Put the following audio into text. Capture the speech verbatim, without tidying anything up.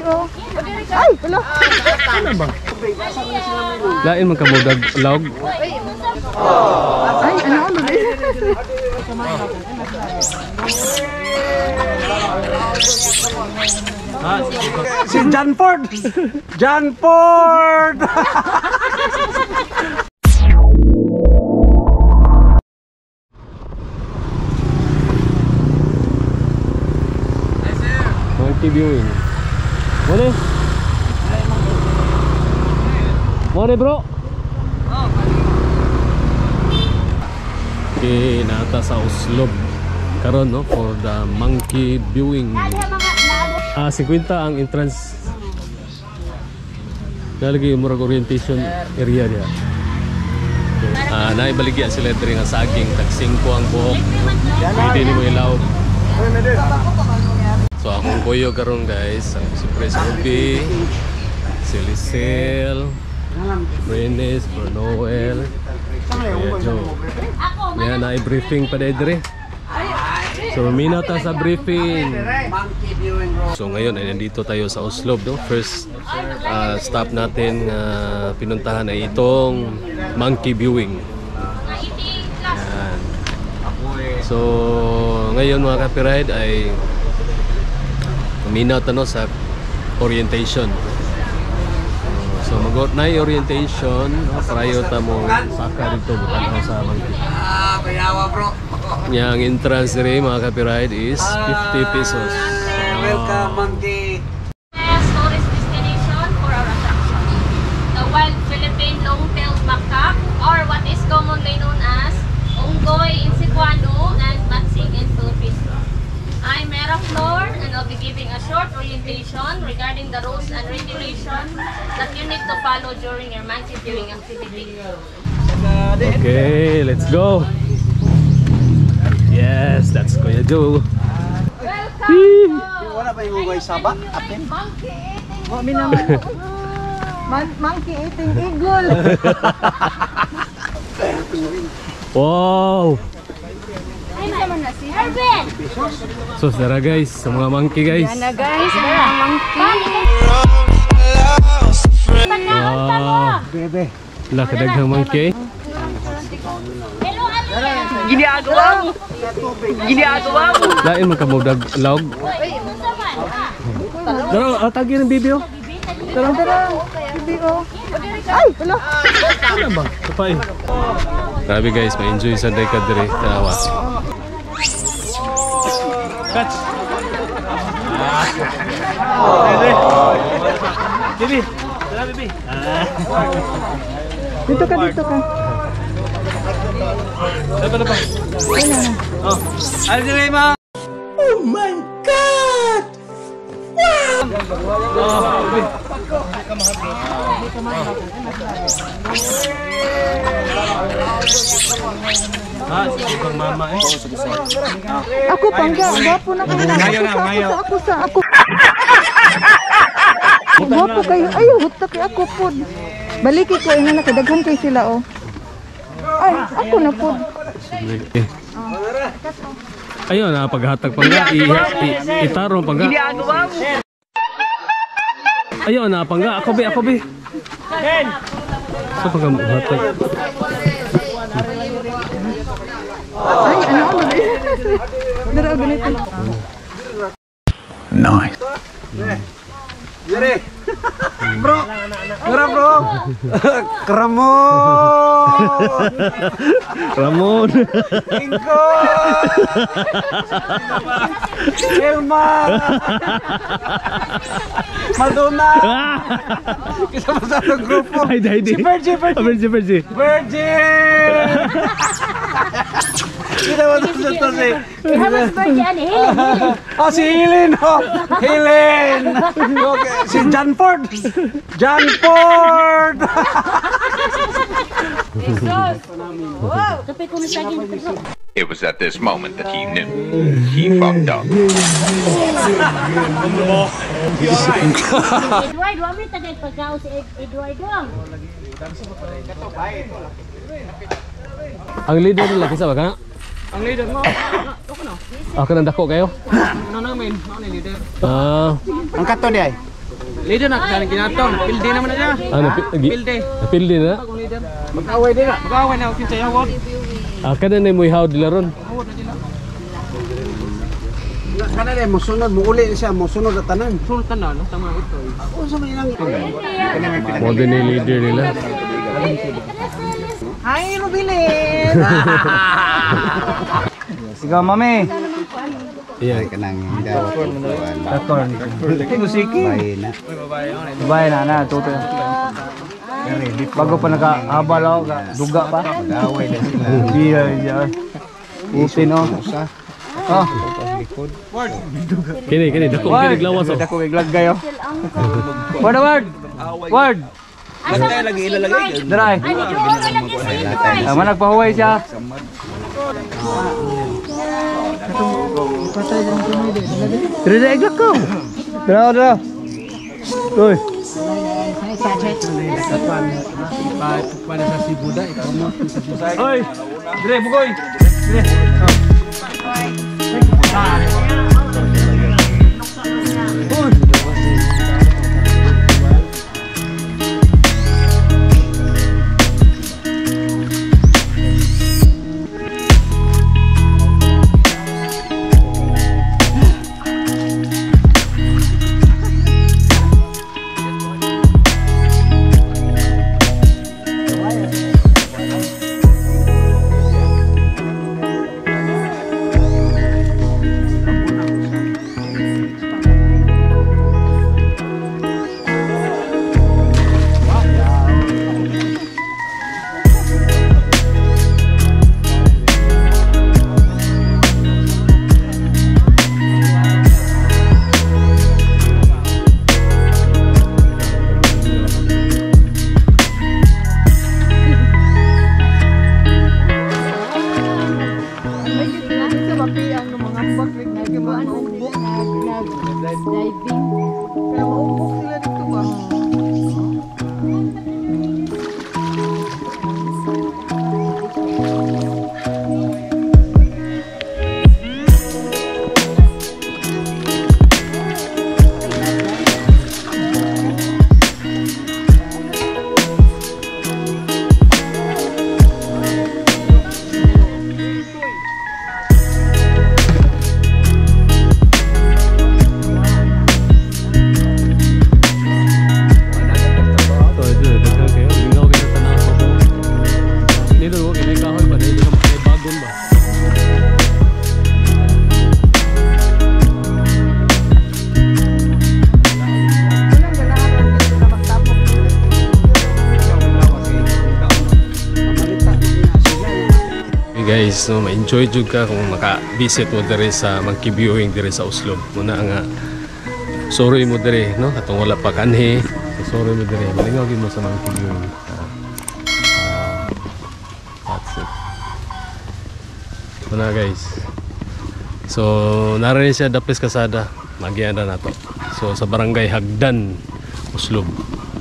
oh. Ay, wala. Ano ba? Lain man ka mo dag log. Ay, ano ano ba? Si John Ford. John Ford. Monkey viewing. Mana? Mana bro? Okay, nata sa Oslo karon no for the monkey viewing. Ah, fifty ang entrance. Nalagi murag orientation area dia. Ah, naibaligya sila diri nga saging tag singko ang buhok. Pwede ni mo ilaw. So akong kuyo karon guys, ang si Pres Ubi, si Lisel, Brenes, Noel, Kuya Joe. Yan na i-briefing pa dahil. So minat ta sa briefing. So ngayon ay nandito tayo sa Oslo, no? First uh, stop natin uh, pinuntahan ay itong monkey viewing. Yan. So ngayon mga kapiride ay minat ano sa orientation. So mag na orientation prior ta mo saka dito bukan sa monkey. Ah, bayawa bro. Yang entrance rin mga kapiride is fifty pesos. So, welcome monkey. Tourist destination for our attraction. The wild Philippine long-tailed macaque, or what is commonly known as unggoy in Cebuano and matsing in Filipino. I'm Mera Flor and I'll be giving a short orientation regarding the rules and regulations that you need to follow during your monkey viewing activity. okay, let's go. Yes, that's Kuya Joe. Welcome! Wala ba yung unggoy saba? Atin? Monkey eating Wa mi naman. Man- Monkey eating eagle. Wow! Ay, naman na si Herben! So tara guys, sa mga monkey guys. Yan na guys, ang monkey. Wow! Bebe. Wala kadaghang monkey. Hello, ano yan? Giniagawa mo. Giniagawa mo. Lain man ka mo dag log. Uy, unsa man? Daro, atagi ng bibi oh. Tara, tara. Bibi oh. Ay, wala. Ano ba? Kapay. Grabe guys, ma-enjoy sa day ka dire. Tawa. Catch. Bibi. Tara bibi. Dito ka, dito ka. Dapat na ba? Wala na. Oh. Ano dire ma? Oh my god. Wow. Oh, bibi. Ah, si Bang Mama eh. Ako pangga, gwapo na ko. Ngayon na, ngayon. Ako sa ako. Gwapo kayo. Ay, hutak kay ako pod. Baliki ko ina nakadaghan kay sila oh. Ay, ako na pod. Eh. Ayun na paghatag pangga i, i, itarong pangga. Ayun na pangga ako be ako be. Sa paghatag. Ay, ano ano ba? Dara ganito. Nice. Dire. Bro. Mera bro. Ramon. Ramon. Ingo. Elma. Madonna. Kita sa grupo. Ay, dai di. Si Virgin, Virgin. Virgin, Virgin. Virgin. Kita mo sa to si. Hamas birthday ani, Helen. Ah, si Helen. Oh, Helen. Okay, si John Ford. John Ford. Wow, kapay ko na saging dito. It was at this moment that he knew he fucked up. Edward, wa mi tagay pagkao si Edward lang. Ang leader nila kisa ba kana? Ang leader mo. Ako nang dako kayo. Ano namin? Ano ni leader? Ah, Ang kato di ay. Leader na kasaling kinatong. Pilde naman na siya. Ano, Pilde. napildi na? Mag-away din na. Mag-away na. Kinsa yawon. Ah, kada na mo ihawd dila ron. Kana na mo sunod mo uli siya mo sunod na tanan. Sunod tanan no tama ito. Ako sa ilang Mo din ni leader nila. Hi Rubilin. Sigaw mami. Iya. Kanang daw. Taton. Musiki. Bahay na. Bahay na na tuto. Bago pa naka-abal ako, duga pa. Mag-away na sila. Iya, iya. Upin oh. Oh. Kini kini dako kini glawas oh. Dako iglagay oh. Word word. Word. Lagay lagi ilalagay. Daray. Ano doon lagi sa inyo? Tama nagpahuway siya. Dere dere iglak ko. Dara dara. Uy. Pada sa si Buda ikaw mo. Oy. Dere bugoy. Dere. Guys, no, ma-enjoy juga kung maka-visit mo diri sa monkey viewing diri sa Oslo. Muna nga sorry mo diri, no? Katong wala pa kanhi. So, sorry mo diri. Malingaw gid mo sa monkey viewing. Uh, that's it. Muna guys. So, narin siya Dapis Kasada. Magianda na to. So, sa barangay Hagdan, Oslo.